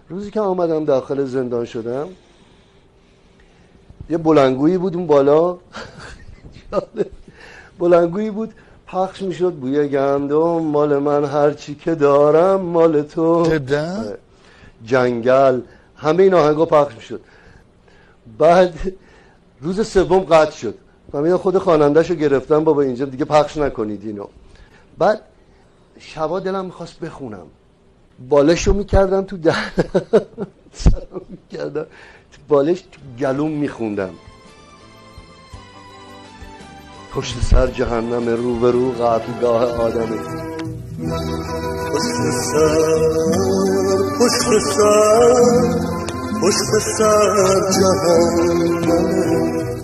روزی که آمدم داخل زندان شدم، یه بلندگویی بود اون بالا بلندگویی بود پخش میشد، بوی گندم مال من، هر چی که دارم مال تو، جنگل، همه این آهنگا پخش میشد. بعد روز سوم قطع شد، فهمیدم خود خواننده‌شو گرفتم، بابا اینجا دیگه پخش نکنید اینو. بعد شبا دلم میخواست بخونم، بالشو میکردم تو سرم میکردم تو بالش، تو گلوم میخوندم. پشت سر جهنم، رو به رو قتلگاه آدمی. پشت سر پشت سر پشت سر جهنم،